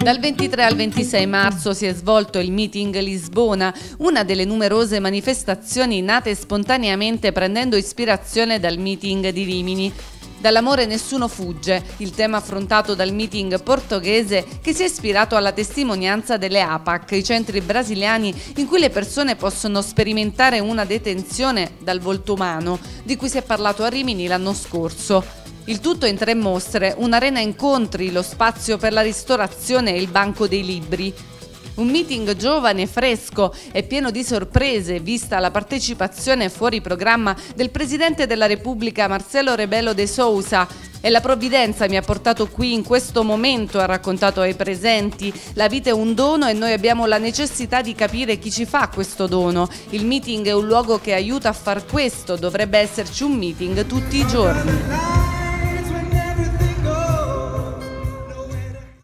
Dal 23 al 26 marzo si è svolto il Meeting Lisbona, una delle numerose manifestazioni nate spontaneamente prendendo ispirazione dal Meeting di Rimini. Dall'amore nessuno fugge, il tema affrontato dal meeting portoghese che si è ispirato alla testimonianza delle APAC, i centri brasiliani in cui le persone possono sperimentare una detenzione dal volto umano, di cui si è parlato a Rimini l'anno scorso. Il tutto in 3 mostre, un'arena incontri, lo spazio per la ristorazione e il banco dei libri. Un meeting giovane, fresco e pieno di sorprese, vista la partecipazione fuori programma del Presidente della Repubblica Marcelo Rebelo de Sousa. E la provvidenza mi ha portato qui in questo momento, ha raccontato ai presenti. La vita è un dono e noi abbiamo la necessità di capire chi ci fa questo dono. Il meeting è un luogo che aiuta a far questo, dovrebbe esserci un meeting tutti i giorni.